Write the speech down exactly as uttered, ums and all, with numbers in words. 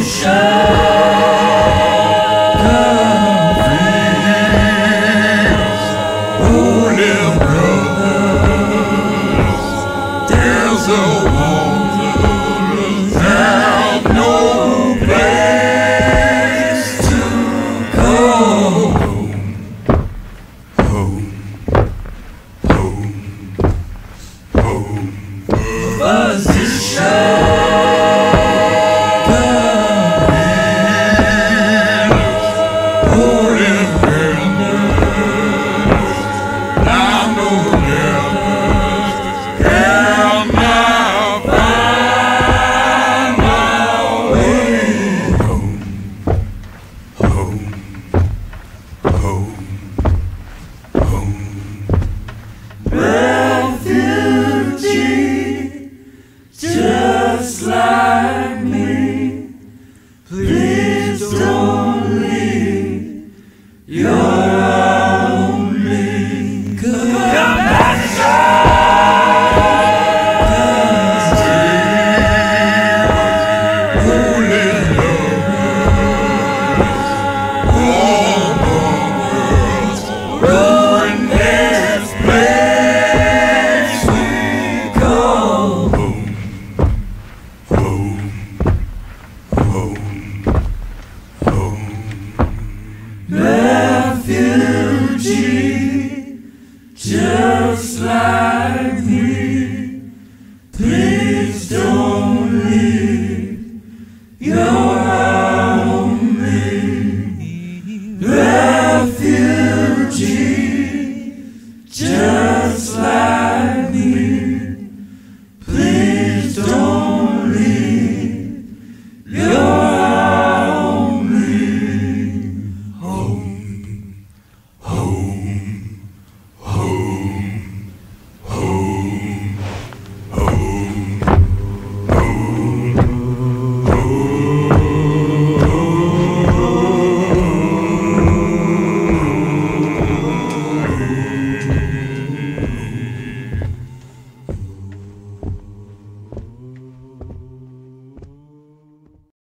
There's a woman have no place to go. Home, home, home, home. Position. Refugee, just like me, please don't leave. You're only compassion. Refugee, just like me, please don't leave. You're only refugee.